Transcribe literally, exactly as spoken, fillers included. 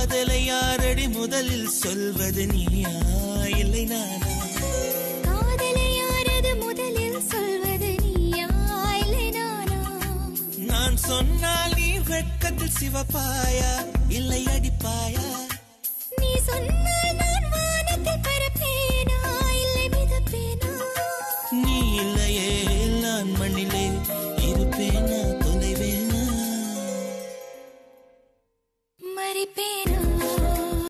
காதலை யாரடி முதலில் சொல்வது நீயா இல்லை நானா? காதலை யாரது முதலில் சொல்வது நீயா இல்லை நானா? நான் சொன்னால் நீ வெட்கத்தில் சிவப்பாயா இல்லை அடிப்பாயா? நீ சொன்னால் நான் வானத்தில் பறப்பேனா இல்லை மிதப்பேனா? நீ இல்லையே நான் மண்ணிலே